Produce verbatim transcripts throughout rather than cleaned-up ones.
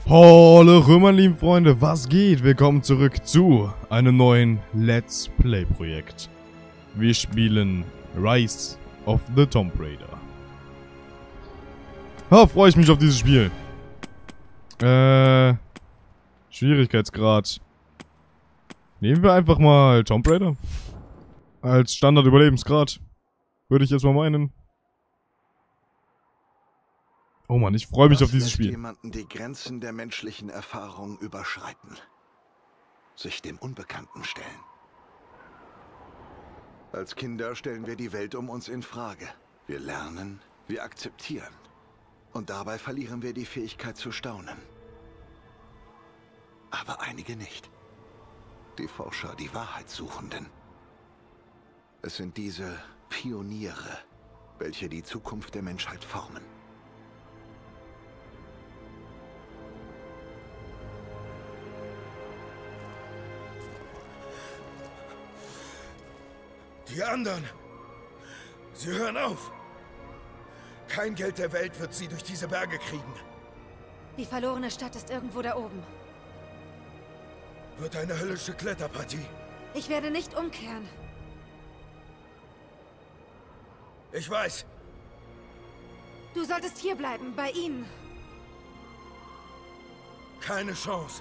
Hallo meine lieben Freunde, was geht? Willkommen zurück zu einem neuen Let's Play Projekt. Wir spielen Rise of the Tomb Raider. Ha, freue ich mich auf dieses Spiel. Äh, Schwierigkeitsgrad. Nehmen wir einfach mal Tomb Raider. Als Standard-Überlebensgrad. Würde ich jetzt mal meinen. Oh Mann, ich freue mich auf dieses Spiel. Jemanden die Grenzen der menschlichen Erfahrung überschreiten. Sich dem Unbekannten stellen. Als Kinder stellen wir die Welt um uns in Frage. Wir lernen, wir akzeptieren. Und dabei verlieren wir die Fähigkeit zu staunen. Aber einige nicht. Die Forscher, die Wahrheitssuchenden. Es sind diese Pioniere, welche die Zukunft der Menschheit formen. Die anderen, sie hören auf. Kein Geld der Welt wird sie durch diese Berge kriegen. Die verlorene Stadt ist irgendwo da oben. Wird eine höllische Kletterpartie. Ich werde nicht umkehren. Ich weiß. Du solltest hier bleiben, bei ihnen. Keine Chance.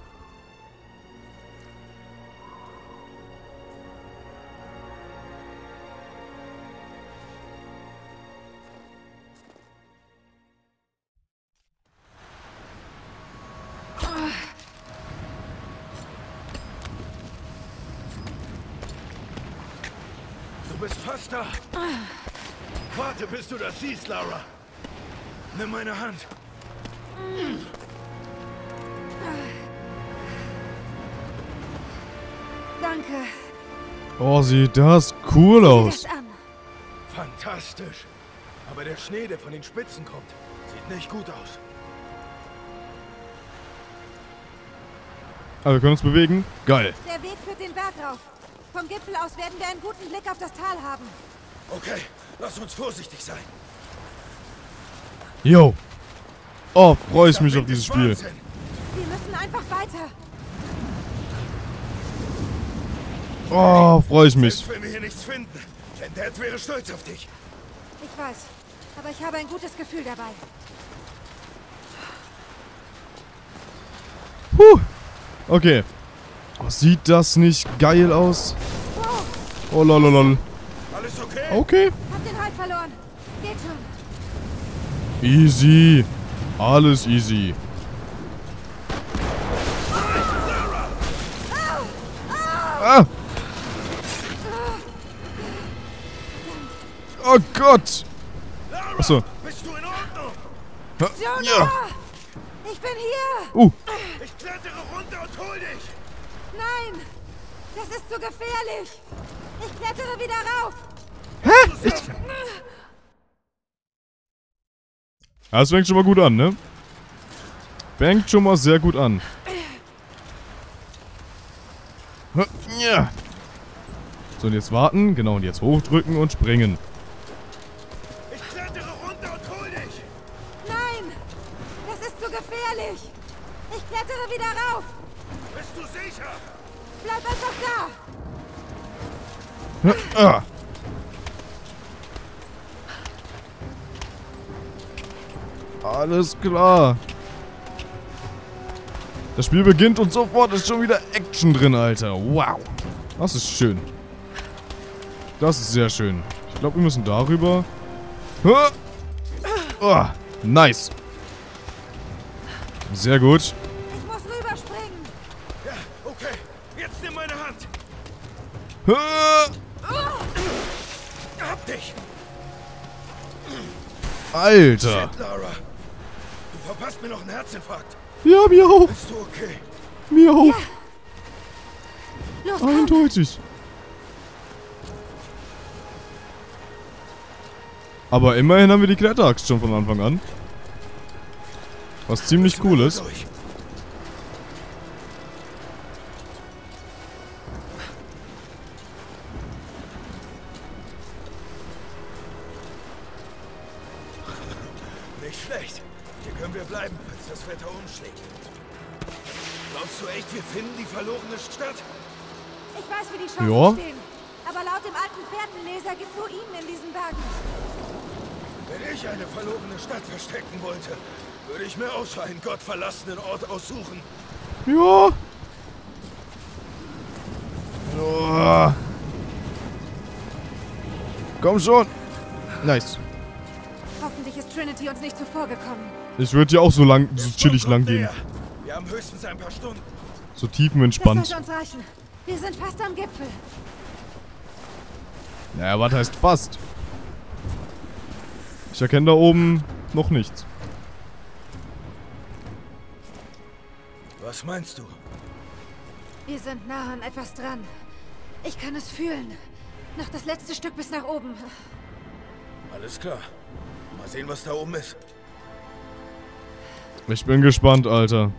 Du bist fast da. Warte, bis du das siehst, Lara. Nimm meine Hand. Danke. Oh, sieht das cool aus. Sieh das an. Fantastisch. Aber der Schnee, der von den Spitzen kommt, sieht nicht gut aus. Ah, wir können uns bewegen. Geil. Der Weg führt den Berg rauf. Vom Gipfel aus werden wir einen guten Blick auf das Tal haben. Okay, lass uns vorsichtig sein. Yo. Oh, freue ich mich Dieser auf dieses Wind Spiel. ist Wahnsinn. Wir müssen einfach weiter. Oh, freue ich mich. Selbst wenn wir hier nichts finden, denn Dad wäre stolz auf dich. Ich weiß, aber ich habe ein gutes Gefühl dabei. Puh. Okay. Oh, sieht das nicht geil aus? Wow, Oh, lololol. Alles okay? Okay. hab den Halt verloren. Geht schon. Easy. Alles easy. Ah. Oh Gott. Lara, Achso. bist du in Ordnung? Ha, Jonah! ja. Ich bin hier! Uh. Ich klettere runter und hol dich. Nein! Das ist zu gefährlich! Ich klettere wieder rauf! Hä? Ich... Das fängt schon mal gut an, ne? Fängt schon mal sehr gut an. Ja. So, und jetzt warten. Genau, und jetzt hochdrücken und springen. Ich klettere runter und hol dich. Nein! Das ist zu gefährlich! Ich klettere wieder rauf! Bist du sicher? Bleib einfach da! Ah. Alles klar. Das Spiel beginnt und sofort ist schon wieder Action drin, Alter. Wow. Das ist schön. Das ist sehr schön. Ich glaube, wir müssen darüber. Oh, nice. Sehr gut. Ich muss rüberspringen! Ja, okay. Jetzt nimm meine Hand. Hab dich. Alter. Shit, Lara. Du verpasst mir noch einen Herzinfarkt. Ja, mir auch. Bist du okay? Mir auch. Los, komm! Eindeutig. Aber immerhin haben wir die Kletteraxt schon von Anfang an. Was ziemlich cool ist. Durch. Nicht schlecht. Hier können wir bleiben, falls dass das Wetter umschlägt. Glaubst du echt, wir finden die verlorene Stadt? Ich weiß, wie die Chancen Ja. stehen. Aber laut dem alten Fährtenleser gibt es Ruinen in diesen Bergen. Wenn ich eine verlorene Stadt verstecken wollte, würde ich mir auch so einen gottverlassenen Ort aussuchen. Ja. Oh. Komm schon. Nice. Hoffentlich ist Trinity uns nicht zuvor gekommen. Ich würde ja auch so lang, so chillig lang gehen. Näher. Wir haben höchstens ein paar Stunden. So Das tiefenentspannt. sollte uns reichen. Wir sind fast am Gipfel. Naja, was heißt fast? Ich erkenne da oben noch nichts. Was meinst du? Wir sind nah an etwas dran. Ich kann es fühlen. Noch das letzte Stück bis nach oben. Alles klar. Mal sehen, was da oben ist. Ich bin gespannt, Alter.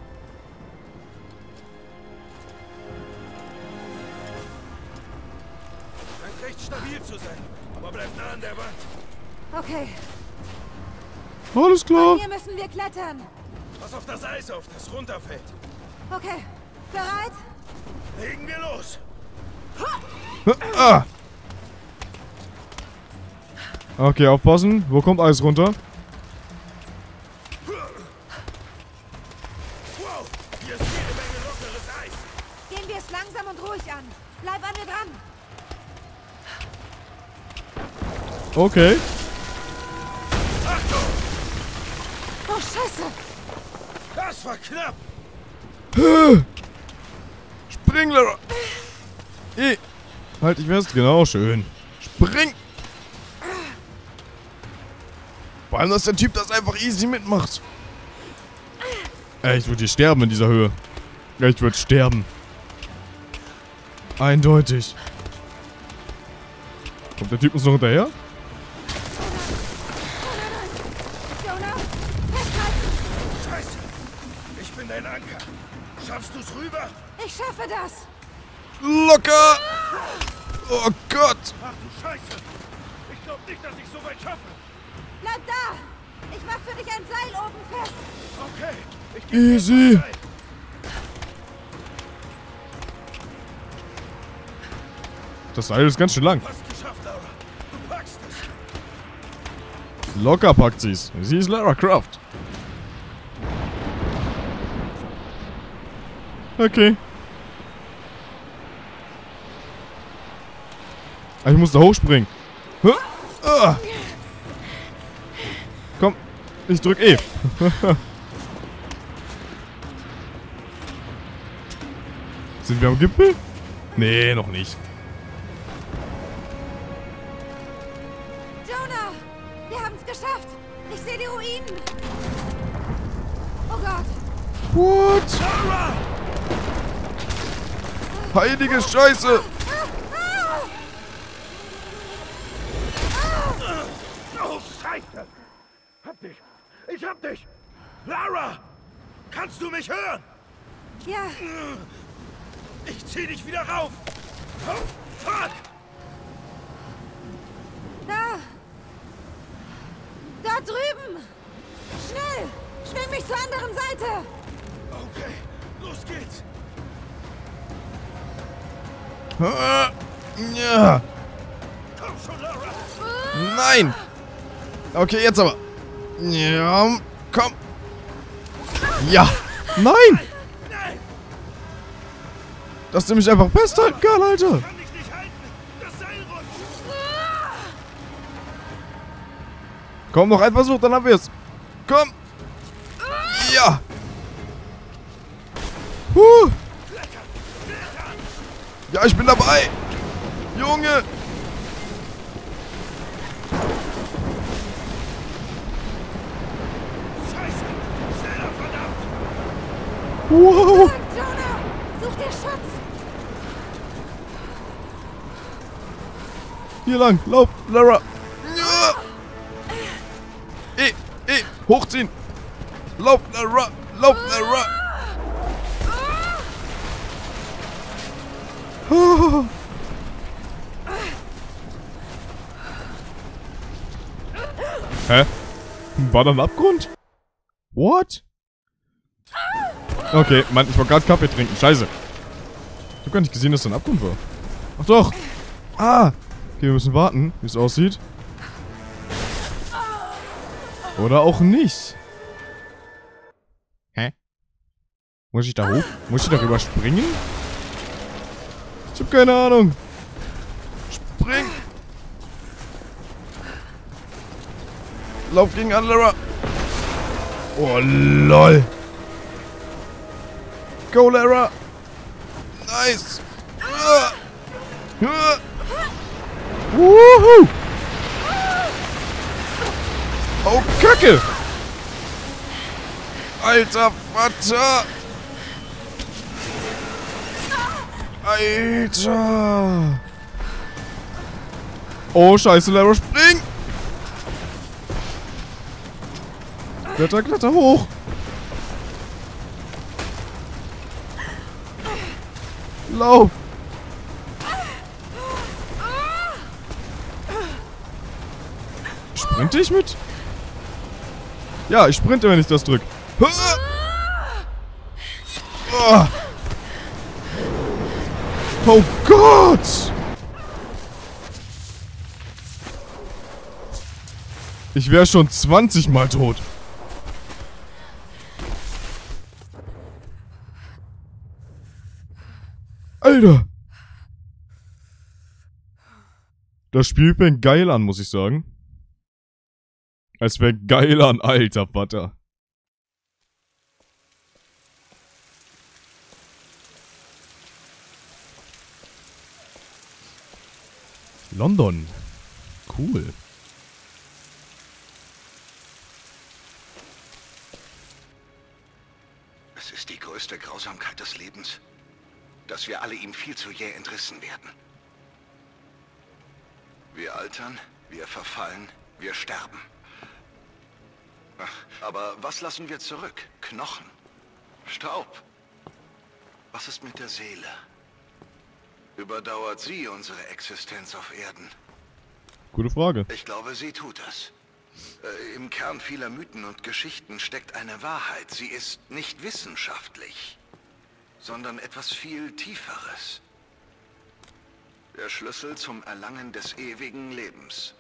Scheint recht stabil zu sein, aber bleibt nah an der Wand. Okay, Alles klar. hier müssen wir klettern. Pass auf das Eis auf, das runterfällt. Okay, bereit? Legen wir los. Ah. Okay, aufpassen. Wo kommt Eis runter? Wow, hier ist jede Menge lockeres Eis. Gehen wir es langsam und ruhig an. Bleib an mir dran. Okay. Achtung, Oh, Scheiße. das war knapp. Spring, Lara. Eh. Halt dich fest. Genau, schön. Spring. Vor allem, dass der Typ das einfach easy mitmacht. Ey, ich würde hier sterben in dieser Höhe. Ja, ich würde sterben. Eindeutig. Kommt der Typ uns noch hinterher? Jonah, festhalten. Scheiße, ich bin dein Anker. Schaffst du's rüber? Ich schaffe das. Locker! Oh Gott! Ach du Scheiße. Ich glaube nicht, dass ich so weit schaffe. Bleib da. Ich mach für dich ein Seil oben fest. Okay, ich geb dir Easy. Zeit. Das Seil ist ganz schön lang. Fast geschafft, Laura. Du packst es. Locker packt sie's. Sie ist Lara Croft. Okay. Ah, ich muss da hochspringen. Huh? Ah. Komm, ich drück E. Sind wir am Gipfel? Nee, noch nicht. Jonah, wir haben es geschafft. Ich sehe die Ruinen. Oh Gott. What? Laura! Heilige Scheiße! Oh, Scheiße! Hab dich! Ich hab dich! Laura! Kannst du mich hören? Ja, Ich zieh dich wieder rauf! Oh, fuck! da. Da drüben. Schnell. Schwimm mich zur anderen Seite. Okay, los geht's! Ah, ja. Komm schon, Laura! Nein! Okay, jetzt aber. Ja, komm. Ja. Nein! Nein! Dass du mich einfach festhalten kann, Alter. Kann dich nicht halten! Das Seil rutscht! Komm, noch ein Versuch, dann haben wir es. Komm. Ja. Huh. Ja, ich bin dabei. Junge. Scheiße! Schneller, verdammt! Wow. Jonah, such dir Schutz. Hier lang. Lauf, Lara. Ja. Eh, eh. Hochziehen. Lauf, Lara. Lauf, Lara. Oh. Hä? War da ein Abgrund? What? Okay, Mann, ich wollte gerade Kaffee trinken. Scheiße. Ich habe gar nicht gesehen, dass da ein Abgrund war. Ach doch. Ah. Okay, wir müssen warten, wie es aussieht. Oder auch nicht. Hä? Muss ich da hoch? Muss ich darüber springen? Ich habe keine Ahnung. Spring. Lauf gegen Lara. Oh, lol. Go, Lara. Nice. Uh. Uh. Woohoo. Oh, Kacke. Alter Vater. Alter. Oh, scheiße, Lara, spring. Kletter, kletter hoch. Lauf. Sprinte ich mit? Ja, ich sprinte, wenn ich das drück. Oh, oh Gott! Ich wäre schon zwanzig Mal tot. Alter! Das Spiel fängt geil an, muss ich sagen. Es fängt geil an, alter Vater. London. Cool. Es ist die größte Grausamkeit des Lebens, dass wir alle ihm viel zu jäh entrissen werden. Wir altern, wir verfallen, wir sterben. Ach, aber was lassen wir zurück? Knochen? Staub? Was ist mit der Seele? Überdauert sie unsere Existenz auf Erden? Gute Frage. Ich glaube, sie tut das. Äh, Im Kern vieler Mythen und Geschichten steckt eine Wahrheit. Sie ist nicht wissenschaftlich, sondern etwas viel Tieferes. Der Schlüssel zum Erlangen des ewigen Lebens.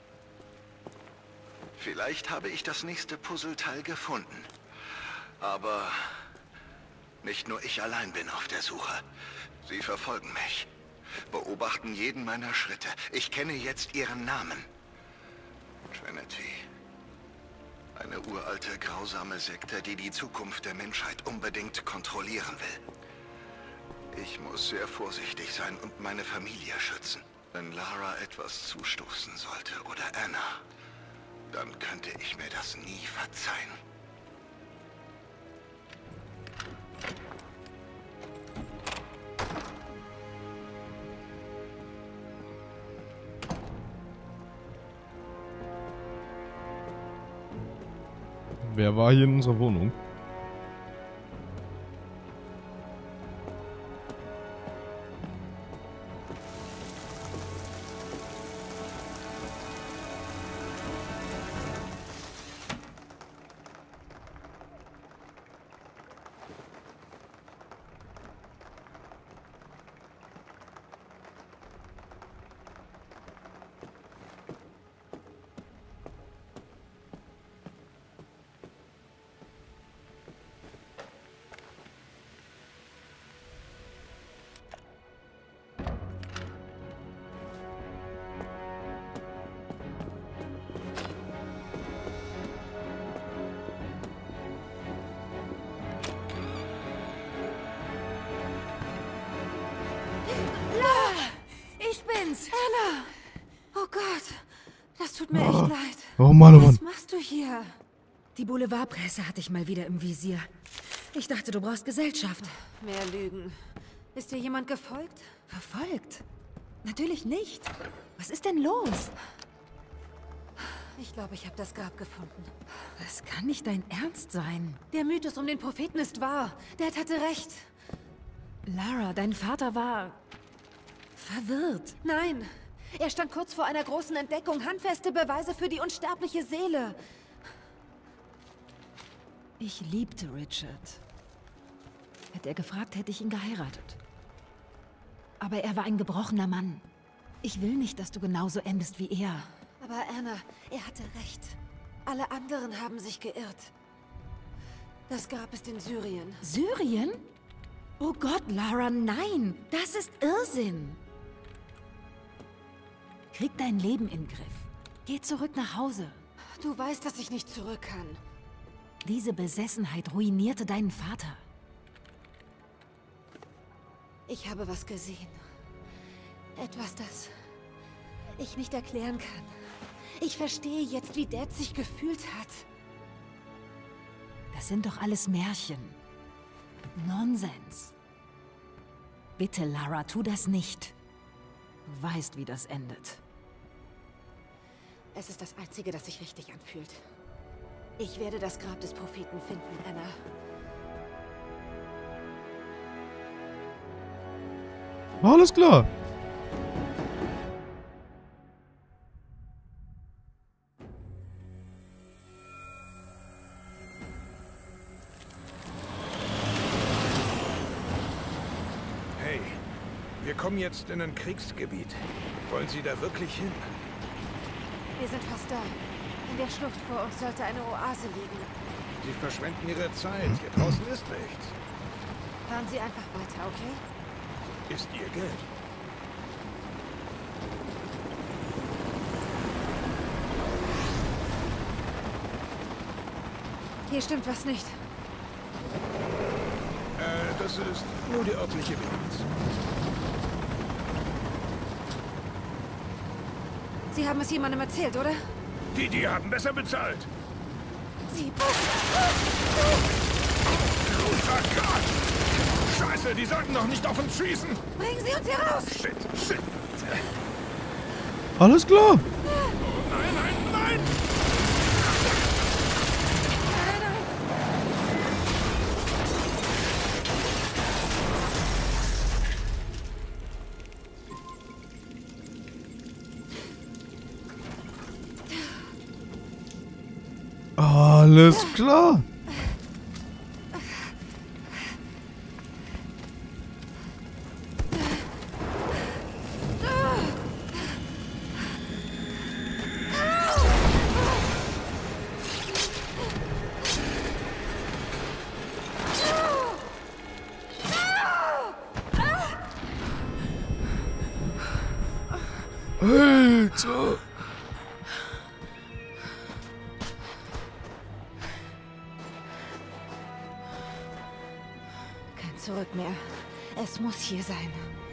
Vielleicht habe ich das nächste Puzzleteil gefunden. Aber nicht nur ich allein bin auf der Suche. Sie verfolgen mich, beobachten jeden meiner Schritte. Ich kenne jetzt ihren Namen. Trinity. Eine uralte, grausame Sekte, die die Zukunft der Menschheit unbedingt kontrollieren will. Ich muss sehr vorsichtig sein und meine Familie schützen. Wenn Lara etwas zustoßen sollte oder Anna, dann könnte ich mir das nie verzeihen. Wer war hier in unserer Wohnung? Anna! Oh Gott, das tut mir echt leid. Oh Mann, oh Mann. Was machst du hier? Die Boulevardpresse hatte ich mal wieder im Visier. Ich dachte, du brauchst Gesellschaft. Mehr Lügen. Ist dir jemand gefolgt? Verfolgt? Natürlich nicht. Was ist denn los? Ich glaube, ich habe das Grab gefunden. Das kann nicht dein Ernst sein. Der Mythos um den Propheten ist wahr. Dad hatte recht. Lara, dein Vater war verwirrt. Nein, er stand kurz vor einer großen Entdeckung. Handfeste Beweise für die unsterbliche Seele. Ich liebte Richard. Hätte er gefragt, hätte ich ihn geheiratet. Aber er war ein gebrochener Mann. Ich will nicht, dass du genauso endest wie er. Aber Anna, er hatte recht. Alle anderen haben sich geirrt. Das Grab ist in Syrien. Syrien? Oh Gott, Lara, nein! Das ist Irrsinn! Krieg dein Leben in den Griff. Geh zurück nach Hause. Du weißt, dass ich nicht zurück kann. Diese Besessenheit ruinierte deinen Vater. Ich habe was gesehen. Etwas, das ich nicht erklären kann. Ich verstehe jetzt, wie Dad sich gefühlt hat. Das sind doch alles Märchen. Nonsens. Bitte, Lara, tu das nicht. Du weißt, wie das endet. Es ist das Einzige, das sich richtig anfühlt. Ich werde das Grab des Propheten finden, Anna. Alles klar. Hey, wir kommen jetzt in ein Kriegsgebiet. Wollen Sie da wirklich hin? Wir sind fast da. In der Schlucht vor uns sollte eine Oase liegen. Sie verschwenden Ihre Zeit. Hier draußen ist nichts. Fahren Sie einfach weiter, okay? Ist Ihr Geld. Hier stimmt was nicht. Äh, das ist nur die örtliche Bilanz. Sie haben es jemandem erzählt, oder? Die, die haben besser bezahlt. Sie... Großer Gott! Scheiße, die sollten doch nicht auf uns schießen! Bringen Sie uns hier raus! Shit, shit! Alles klar. Oh, nein, nein, nein! Alles klar. Alter. Kein Zurück mehr. Es muss hier sein.